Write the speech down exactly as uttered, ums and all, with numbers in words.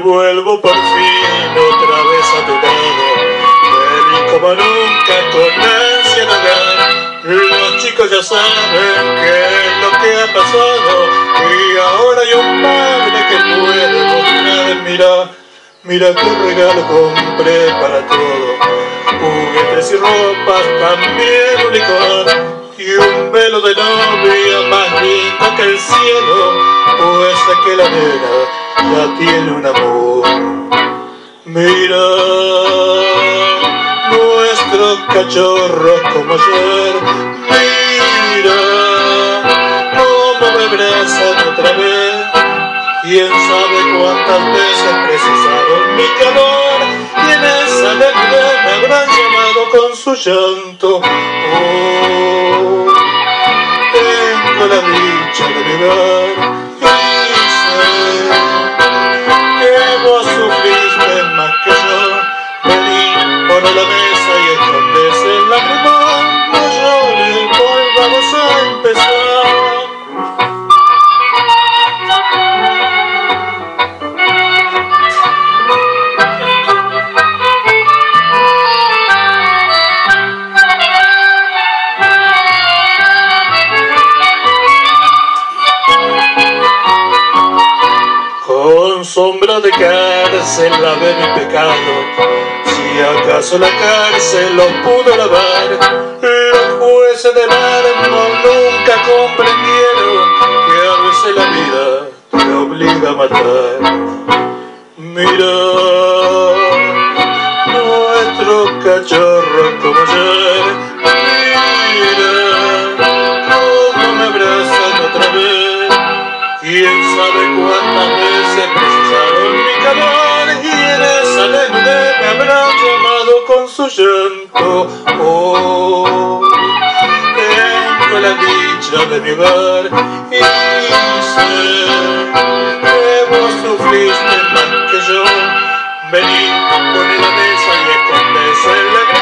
vuelvo por fin otra vez a tu lado, feliz como nunca con ansia de ver. Los chicos ya saben qué es lo que ha pasado y ahora hay un padre que puede mostrar. Mira, mira qué regalo compré para todo, juguetes y ropas, también un licor y un velo de novia más lindo que el cielo, pues es que la nena ya tiene un amor. Mira, nuestros cachorros como ayer, mira cómo me abrazan otra vez. Quién sabe cuántas veces precisaron mi calor y en esa Navidad me habrán llamado con su llanto. Oh, tengo la dicha de vivir y sé que vos sufriste más que yo. Vení, pon la mesa y escondés el lagrimón. No llores, volvamos a empezar. Con sombra de cárcel lavé mi pecado, si acaso la cárcel lo pudo lavar. Los jueces de mármol nunca comprendieron que a veces la vida te obliga a matar. Mira, nuestro cachorro como ayer, mira cómo me abrazan otra vez. Quién sabe cuántas veces precisaron mi calor y en esa lente me habrán llamado con su llanto. Oh, tengo la dicha de mi hogar y sé que vos sufriste más que yo. Vení, poné la mesa y escondés el lágrimas.